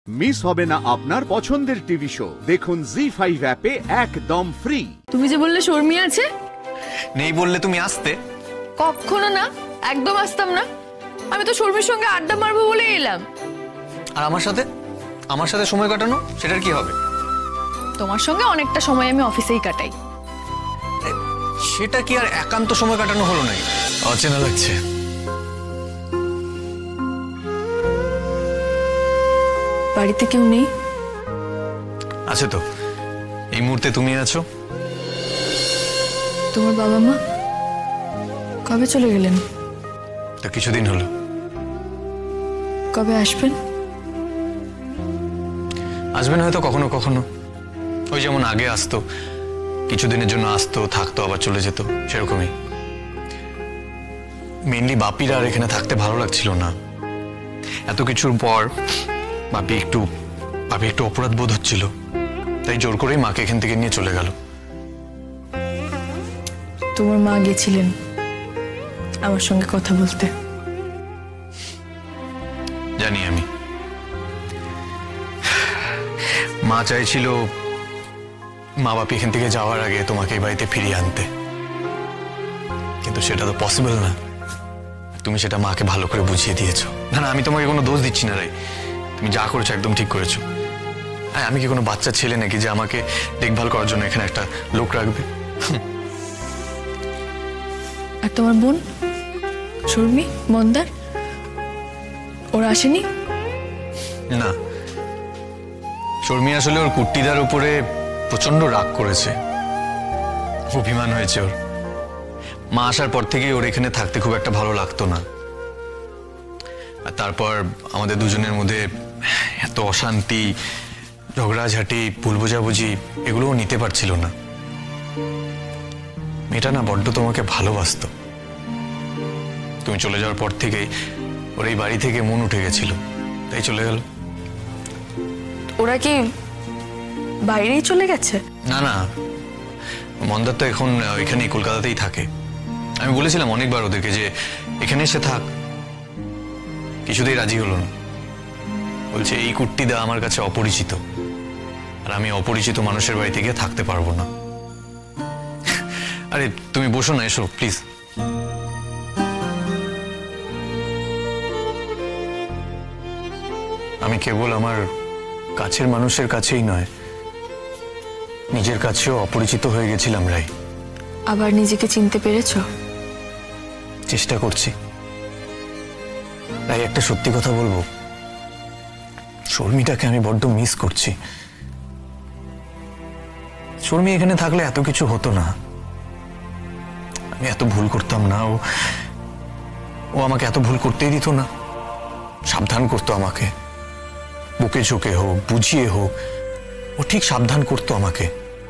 Miss হবে না আপনার পছন্দের টিভি শো। দেখুন জি5 অ্যাপে একদম ফ্রি। তুমি যে বললে শর্মি আছে, নেই বললে তুমি আসতে? কখনো না, একদম আসতাম না। আমি তো শর্মির সঙ্গে আড্ডা মারবো বলে এলাম। আর আমার সাথে সময় কাটানো, সেটার কি হবে? তোমার সঙ্গে অনেকটা সময় আমি অফিসেই কাটাই। সেটা কি আর একান্ত সময় কাটানো হলো নাকি? অচেনা লাগছে। বাড়িতে কেউ নেই? আছে তো, এই মুহূর্তে তুমি আছো। তোমার বাবা মা কবে চলে গেলেন? তো কিছুদিন হলো। কবে আসবেন? আসবেন হয়তো কখনো কখনো, ওই যেমন আগে আসতো, কিছুদিনের জন্য আসতো, থাকতো, আবার চলে যেত, সেরকমই। মেনলি বাপির আর এখানে থাকতে ভালো লাগছিল না। এত কিছুর পর বাপি একটু অপরাধ বোধ হচ্ছিল, তাই জোর করেই মাকে এখান থেকে নিয়ে চলে গেল। তোমার মা গেছিলেন আমার সঙ্গে কথা বলতে। জানি আমি। মা চাইছিল মা বাপি এখান থেকে যাওয়ার আগে তোমাকে এই বাড়িতে ফিরিয়ে আনতে, কিন্তু সেটা তো পসিবল না। তুমি সেটা মাকে ভালো করে বুঝিয়ে দিয়েছো। না, আমি তোমাকে কোনো দোষ দিচ্ছি না রাই, তুমি যা করেছো একদম ঠিক করেছো। আমি কি কোনো বাচ্চা ছেলে নাকি যে আমাকে দেখভাল করার জন্য এখানে একটা লোক রাখবে? আর তোমার বোন শর্মি, মন্দার, ওরা আসেনি? না, শর্মি আসলে ওর কুট্টিদার উপরে প্রচন্ড রাগ করেছে, অভিমান হয়েছে ওর। মা আসার পর থেকেই ওর এখানে থাকতে খুব একটা ভালো লাগতো না। আর তারপর আমাদের দুজনের মধ্যে এত অশান্তি, ঝগড়াঝাটি, ভুল বোঝাবুঝি, এগুলোও নিতে পারছিল না। মেয়েটা না বড্ড তোমাকে ভালোবাসতো। তুমি চলে যাওয়ার পর থেকেই ওর এই বাড়ি থেকে মন উঠে গেছিল, তাই চলে গেল। ওরা কি বাইরেই চলে গেছে? না না, মন্দার তো এখন এখানেই কলকাতাতেই থাকে। আমি বলেছিলাম অনেকবার ওদেরকে যে এখানে এসে থাক, কিছুতেই রাজি হলো না। বলছে এই কুট্টিদা আমার কাছে অপরিচিত, আর আমি অপরিচিত মানুষের বাড়িতে গিয়ে থাকতে পারবো না। আরে তুমি বসো না, এসো প্লিজ। আমি কেবল আমার কাছের মানুষের কাছেই নয়, নিজের কাছেও অপরিচিত হয়ে গেছিলাম রাই। আবার নিজেকে চিনতে পেরেছো? চেষ্টা করছি রাই। একটা সত্যি কথা বলবো, শর্মিটাকে আমি বড্ড মিস করছি। শর্মি এখানে থাকলে এত কিছু হতো না, আমি এত ভুল করতাম না, ও আমাকে এত ভুল করতেই দিত না। সাবধান করতো আমাকে, বুকে ঝুঁকে হোক, বুঝিয়ে হোক, ও ঠিক সাবধান করতো আমাকে।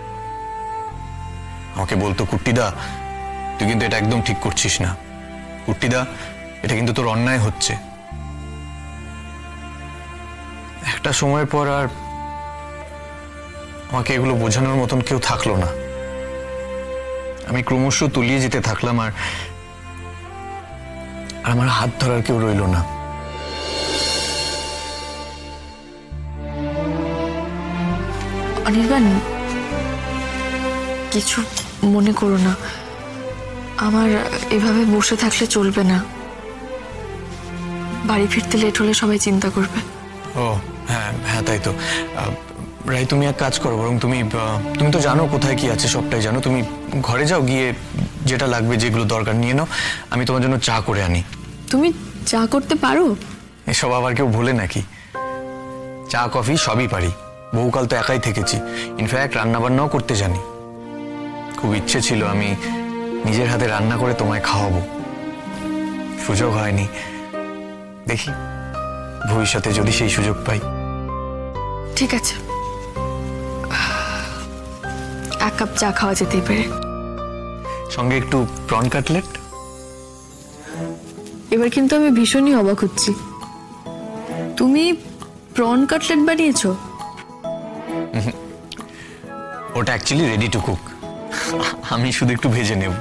আমাকে বলতো, কুট্টিদা তুই কিন্তু এটা একদম ঠিক করছিস না, কুট্টিদা এটা কিন্তু তোর অন্যায় হচ্ছে। একটা সময়ের পর আর আমাকে এগুলো বোঝানোর মতন কেউ থাকলো না। আমি ক্রমশ তলিয়ে যেতে থাকলাম, আর আমার হাত ধরার কেউ রইল না। অনির্বাণ, কিছু মনে করো না, আমার এভাবে বসে থাকলে চলবে না। বাড়ি ফিরতে লেট হলে সবাই চিন্তা করবে। ও হ্যাঁ হ্যাঁ, তাই তো। রাই তুমি এক কাজ করো, বরং তুমি তো জানো কোথায় কি আছে, সবটাই জানো। তুমি ঘরে যাও, গিয়ে যেটা লাগবে, যেগুলো দরকার নিয়ে নাও। আমি তোমার জন্য চা করে আনি। তুমি চা করতে পারো? এসব আবার কেউ বলে নাকি? চা কফি সবই পারি, বহুকাল তো একাই থেকেছি। ইনফ্যাক্ট রান্নাবান্নাও করতে জানি। খুব ইচ্ছে ছিল আমি নিজের হাতে রান্না করে তোমায় খাওয়াবো, সুযোগ হয়নি। দেখি ভবিষ্যতে যদি সেই সুযোগ পাই। ঠিক আছে, এক কাপ চা খাওয়া যেতেই পারে। সঙ্গে একটু প্রন কাটলেট। এবার কিন্তু আমি ভীষণই অবাক হচ্ছি, তুমি প্রন কাটলেট বানিয়েছো? ওটা অ্যাকচুয়ালি রেডি টু কুক, আমি শুধু একটু ভেজে নেব।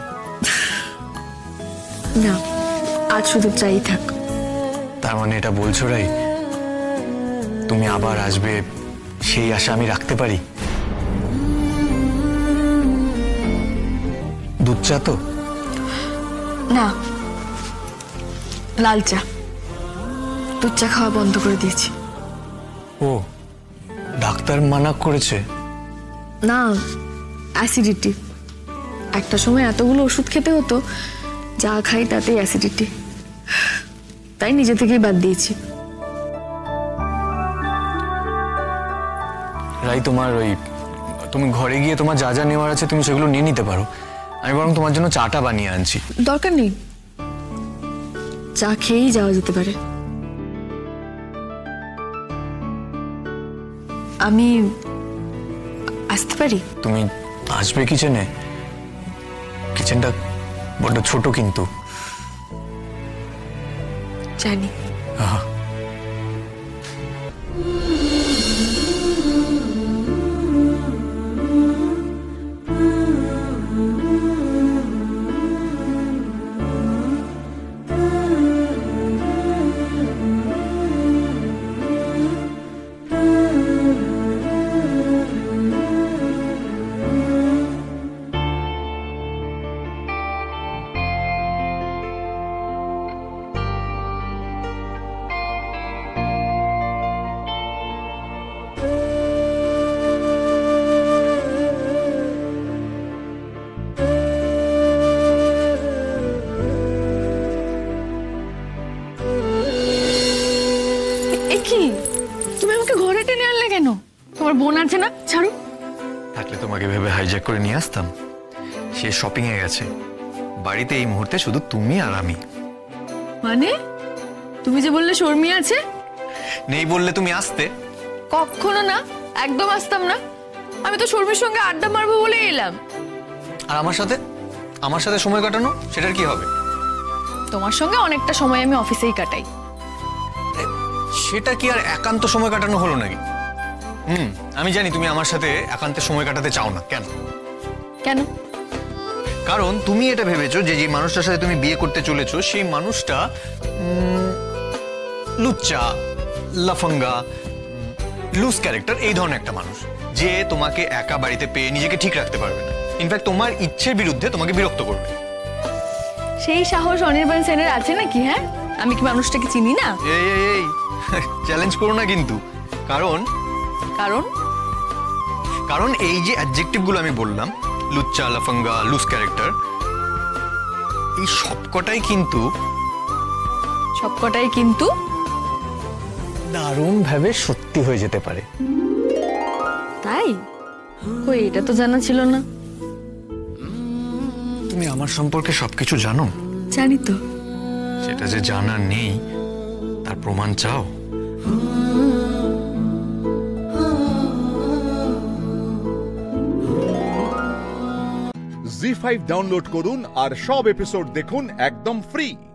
না, আজ শুধু চাই থাক। তার মানে এটা বলছো রাই তুমি আবার আসবে সেই আশা আমি রাখতে পারি? দুধ চা তো? না, লাল চা। দুধ চা খাওয়া বন্ধ করে দিয়েছি। ও, ডাক্তার মানা করেছে? না, অ্যাসিডিটি। একটা সময় এতগুলো ওষুধ খেতে হতো, যা খাই তাতেই অ্যাসিডিটি, তাই নিজে থেকেই বাদ দিয়েছি। রাই, তুমি ঘরে গিয়ে তোমার যা যা নেওয়ার আছে তুমি সেগুলো নিয়ে নিতে পারো। আমি বরং তোমার জন্য চাটা বানিয়ে আনছি। দরকার নেই, চা খেয়েই যাওয়া যেতে পারে। আমি আসতে পারি? তুমি আসবে কিচেনে? কিচেনটা বড্ড ছোট কিন্তু। জানি। আহা, কি তুমি আমাকে ঘরে টেনে আনলে কেন? তোমার বোন আছে না? ছাড়ো। থাকলে তোমাকে ভেবে হাইজ্যাক করে নিয়ে আসতাম। সে শপিং এ গেছে, বাড়িতে এই মুহূর্তে শুধু তুমি আর আমি। মানে তুমি যে বললে শর্মি আছে? নেই বললে তুমি আসতে? কখনো না, একদম আসতাম না। আমি তো শর্মির সঙ্গে আড্ডা মারবো বলে এলাম। আর আমার সাথে সময় কাটানো, সেটার কি হবে? তোমার সঙ্গে অনেকটা সময় আমি অফিসেই কাটাই। সেটা কি আর একান্ত সময় কাটানো হলো নাকি? আমি জানি তুমি আমার সাথে একান্তে সময় কাটাতে চাও না। কেন? কেন? কারণ তুমি এটা ভেবেছো যে যে মানুষটার সাথে তুমি বিয়ে করতে চলেছো সেই মানুষটা লুচ্চা, লাফাঙ্গা, লুজ ক্যারেক্টার, এই ধরনের একটা মানুষ যে তোমাকে একা বাড়িতে পেয়ে নিজেকে ঠিক রাখতে পারবে না। ইনফ্যাক্ট তোমার ইচ্ছের বিরুদ্ধে তোমাকে বিরক্ত করবে। সেই সাহস অনির্বাণ সেনের আছে নাকি? হ্যাঁ, আমি কি মানুষটাকে চিনি না? এই চ্যালেঞ্জ করো না কিন্তু। কারণ কারণ কারণ এই যে অ্যাডজেক্টিভ গুলো আমি বললাম, লুচ্চা, লাফাঙ্গা, লুজ ক্যারেক্টার, এই সবকটাই কিন্তু দারুণ ভাবে সত্যি হয়ে যেতে পারে। তাই? কই, এটা তো জানা ছিল না। তুমি আমার সম্পর্কে সবকিছু জানো? জানি তো। সেটা যে জানা নেই তার প্রমাণ চাও? Zee 5 ডাউনলোড করুন আর সব এপিসোড দেখুন একদম ফ্রি।